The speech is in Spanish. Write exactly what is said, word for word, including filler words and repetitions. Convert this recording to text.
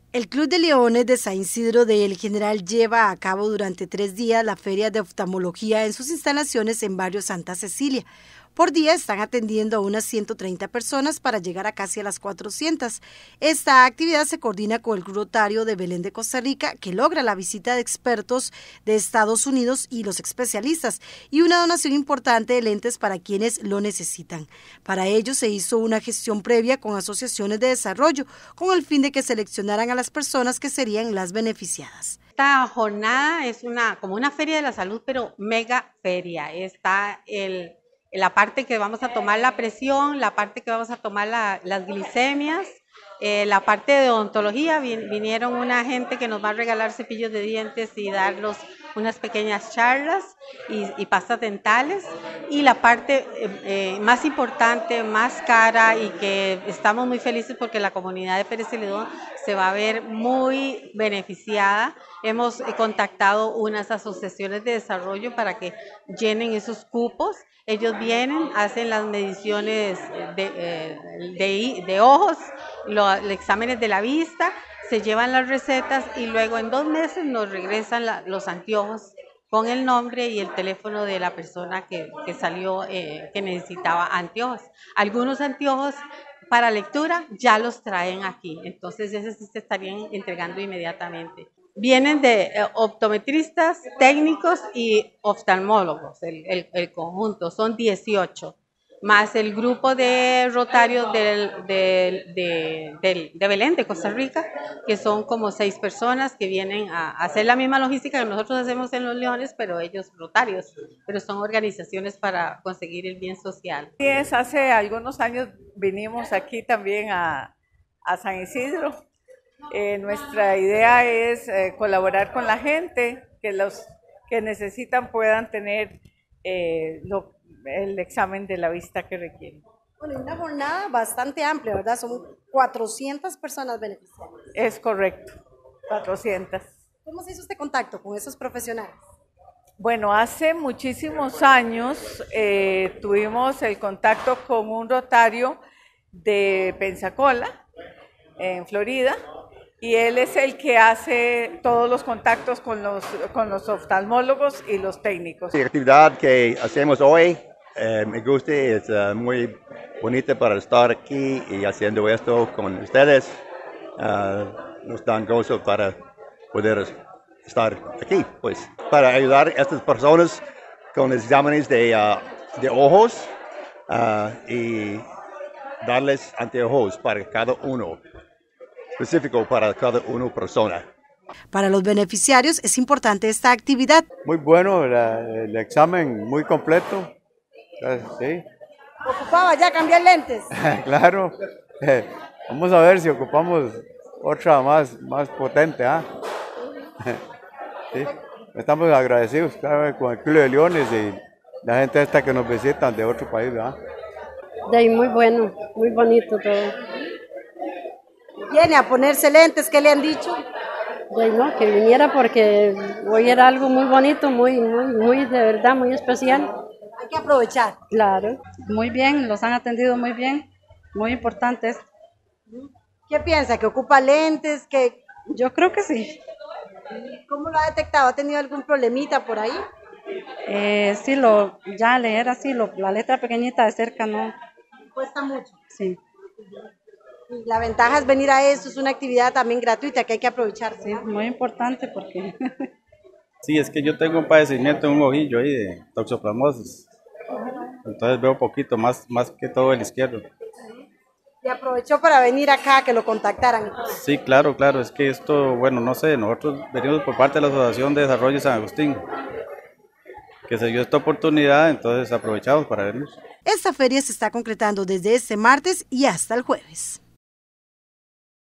El Club de Leones de San Isidro de El General lleva a cabo durante tres días la Feria de Oftalmología en sus instalaciones en Barrio Santa Cecilia. Por día están atendiendo a unas ciento treinta personas para llegar a casi a las cuatrocientas. Esta actividad se coordina con el Club Rotario de Belén de Costa Rica, que logra la visita de expertos de Estados Unidos y los especialistas, y una donación importante de lentes para quienes lo necesitan. Para ello se hizo una gestión previa con asociaciones de desarrollo, con el fin de que seleccionaran a las personas que serían las beneficiadas. Esta jornada es una, como una feria de la salud, pero mega feria. Está el... la parte que vamos a tomar la presión, la parte que vamos a tomar la, las glicemias, eh, la parte de odontología, vin, vinieron una gente que nos va a regalar cepillos de dientes y darnos unas pequeñas charlas y, y pastas dentales, y la parte eh, eh, más importante, más cara, y que estamos muy felices porque la comunidad de Pérez Celedón se va a ver muy beneficiada. Hemos contactado unas asociaciones de desarrollo para que llenen esos cupos. Ellos vienen, hacen las mediciones de, de, de ojos, los, los exámenes de la vista, se llevan las recetas y luego en dos meses nos regresan la, los anteojos con el nombre y el teléfono de la persona que, que salió, eh, que necesitaba anteojos. Algunos anteojos para lectura ya los traen aquí, entonces esos sí se estarían entregando inmediatamente. Vienen de eh, optometristas, técnicos y oftalmólogos, el, el, el conjunto, son dieciocho, más el grupo de rotarios del, del, de, del, de Belén, de Costa Rica, que son como seis personas que vienen a hacer la misma logística que nosotros hacemos en Los Leones, pero ellos rotarios, pero son organizaciones para conseguir el bien social. Sí, es, hace algunos años vinimos aquí también a, a San Isidro. Eh, nuestra idea es eh, colaborar con la gente, que los que necesitan puedan tener eh, lo, el examen de la vista que requieren. Bueno, una jornada bastante amplia, ¿verdad? Son cuatrocientas personas beneficiadas. Es correcto, cuatrocientas. ¿Cómo se hizo este contacto con esos profesionales? Bueno, hace muchísimos años eh, tuvimos el contacto con un rotario de Pensacola, en Florida, y él es el que hace todos los contactos con los, con los oftalmólogos y los técnicos. La actividad que hacemos hoy eh, me gusta, es uh, muy bonita para estar aquí y haciendo esto con ustedes. Uh, nos dan gozo para poder estar aquí, pues, para ayudar a estas personas con exámenes de, uh, de ojos uh, y darles anteojos para cada uno, específico para cada una persona. Para los beneficiarios es importante esta actividad. Muy bueno, la, el examen muy completo. Sí. ¿Ocupaba ya cambiar lentes? Claro. Eh, vamos a ver si ocupamos otra más, más potente. ¿Ah? Sí. Estamos agradecidos, claro, con el Club de Leones y la gente esta que nos visitan de otro país. ¿Ah? De ahí muy bueno, muy bonito todo. ¿Viene a ponerse lentes? ¿Qué le han dicho? De ahí no, que viniera porque hoy era algo muy bonito, muy, muy, muy de verdad, muy especial. Hay que aprovechar. Claro. Muy bien, los han atendido muy bien, muy importantes. ¿Qué piensa? ¿Que ocupa lentes? ¿Que... Yo creo que sí. ¿Cómo lo ha detectado? ¿Ha tenido algún problemita por ahí? Eh, sí, lo, ya leer así, lo, la letra pequeñita de cerca no. Cuesta mucho. Sí. Y la ventaja es venir a esto, es una actividad también gratuita que hay que aprovechar. Sí, muy importante porque... Sí, es que yo tengo un padecimiento en un ojillo ahí de toxoplasmosis. Entonces veo poquito, más, más que todo el izquierdo. Y aprovechó para venir acá, que lo contactaran. Sí, claro, claro, es que esto, bueno, no sé, nosotros venimos por parte de la Asociación de Desarrollo San Agustín, que se dio esta oportunidad, entonces aprovechamos para venir. Esta feria se está concretando desde este martes y hasta el jueves.